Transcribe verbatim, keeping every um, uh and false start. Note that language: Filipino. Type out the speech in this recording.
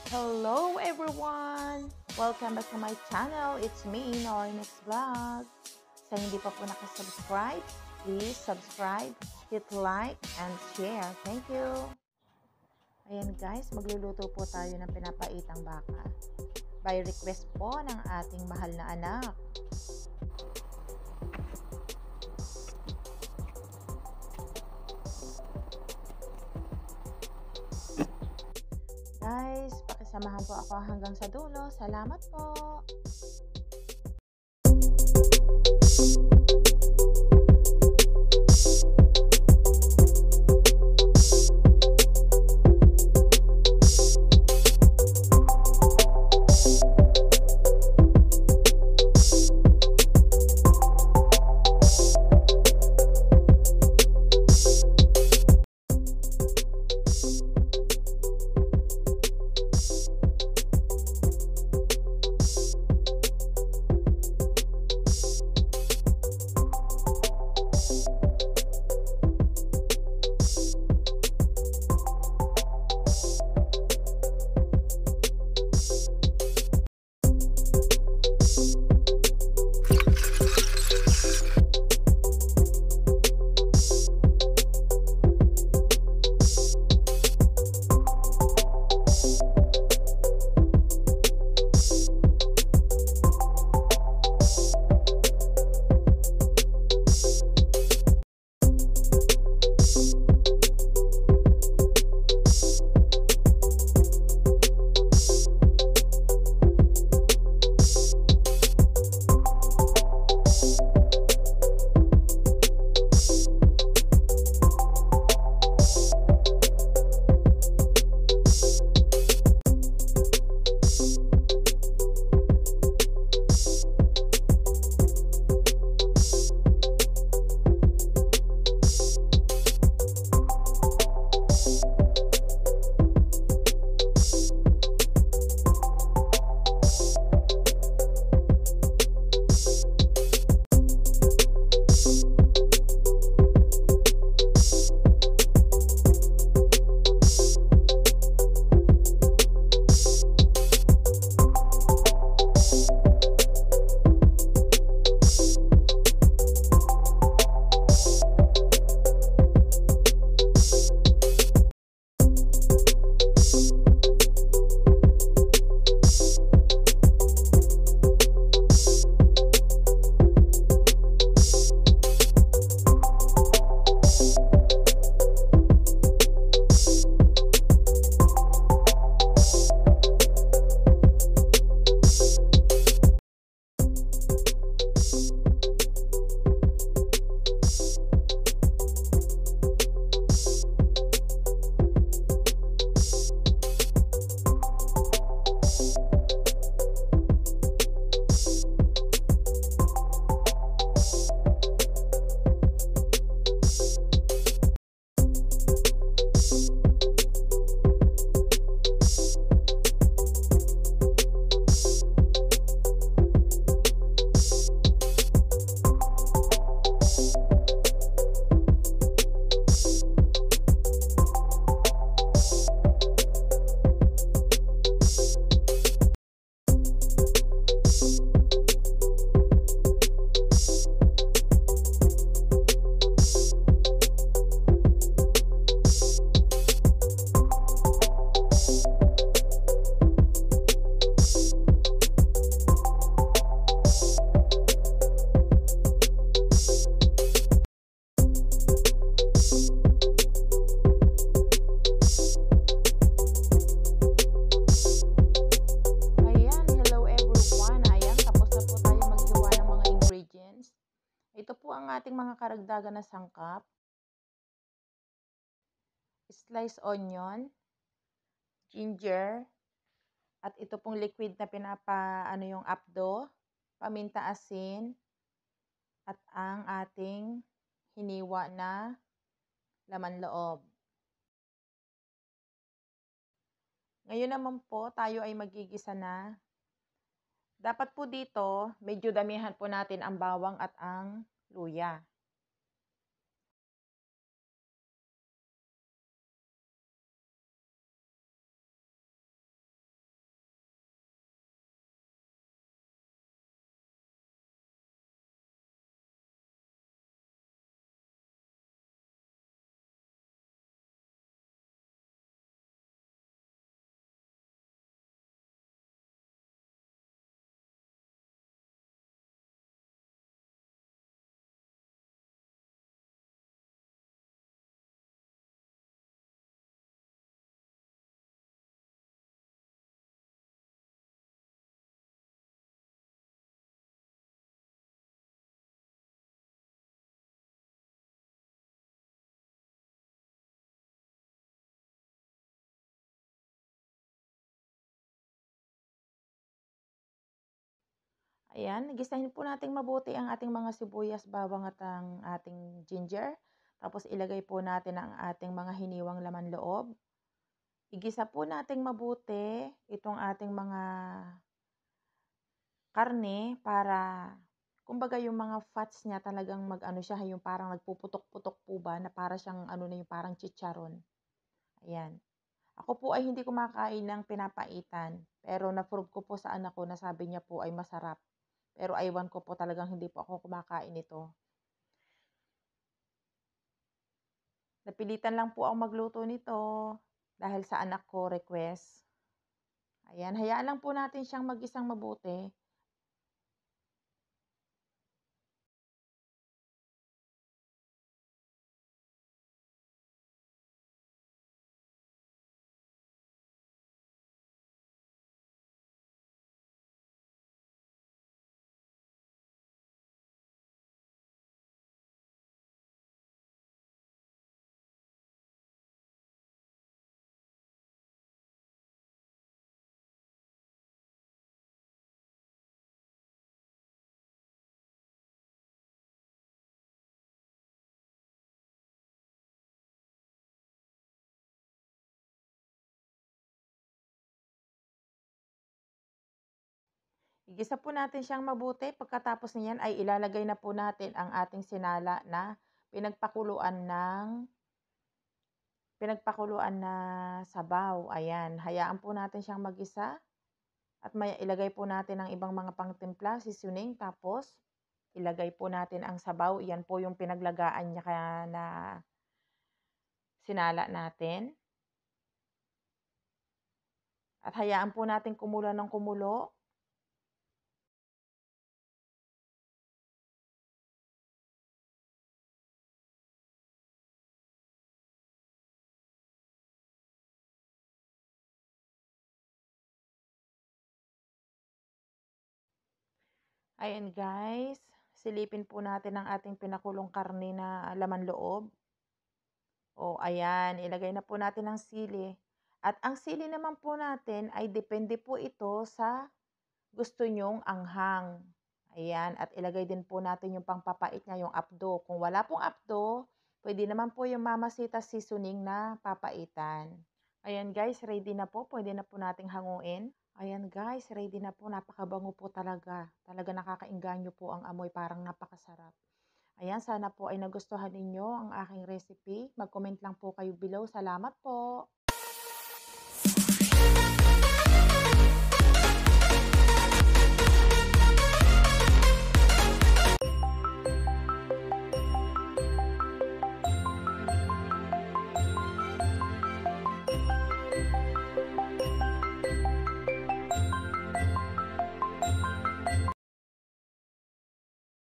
Hello everyone! Welcome back to my channel. It's me, Nornex Vlog. Sa hindi pa po nakasubscribe, please subscribe, hit like, and share. Thank you! Ayan guys, magluluto po tayo ng pinapaitang baka. By request po ng ating mahal na anak. Guys, pakisamahan po ako hanggang sa dulo. Salamat po! Ito po ang ating mga karagdagan na sangkap. Sliced onion, ginger, at ito pong liquid na pinapa ano yung apdo, paminta asin, at ang ating hiniwa na laman loob. Ngayon naman po tayo ay magigisa na. Dapat po dito, medyo damihan po natin ang bawang at ang luya. Ayan, gisahin po nating mabuti ang ating mga sibuyas, bawang at ang ating ginger. Tapos ilagay po natin ang ating mga hiniwang laman loob. Igisa po nating mabuti itong ating mga karne para kumbaga yung mga fats niya talagang mag-ano siya, yung parang nagpuputok-putok po ba na para siyang ano na yung parang chicharon. Ayan. Ako po ay hindi kumakain ng pinapaitan, pero na-prove ko po sa anak ko na sabi niya po ay masarap. Pero aywan ko po talagang hindi po ako kumakain nito. Napilitan lang po akong magluto nito dahil sa anak ko request. Ayan, hayaan lang po natin siyang mag-isang mabuti. Igisa po natin siyang mabuti. Pagkatapos niyan ay ilalagay na po natin ang ating sinala na pinagpakuluan ng pinagpakuluan na sabaw. Ayan, hayaan po natin siyang mag-isa at may ilagay po natin ang ibang mga pangtimpla, seasoning, tapos ilagay po natin ang sabaw. Iyan po yung pinaglagaan niya kaya na sinala natin. At hayaan po natin kumulo ng kumulo. Ayan guys, silipin po natin ang ating pinakulong karne na laman loob. O ayan, ilagay na po natin ang sili. At ang sili naman po natin ay depende po ito sa gusto nyong anghang. Ayan, at ilagay din po natin yung pangpapait niya, yung apdo. Kung wala pong apdo, pwede naman po yung Mamacita seasoning na papaitan. Ayan guys, ready na po. Pwede na po nating hanguin. Ayan guys, ready na po. Napakabango po talaga. Talaga nakakaengganyo po ang amoy. Parang napakasarap. Ayan, sana po ay nagustuhan ninyo ang aking recipe. Mag-comment lang po kayo below. Salamat po.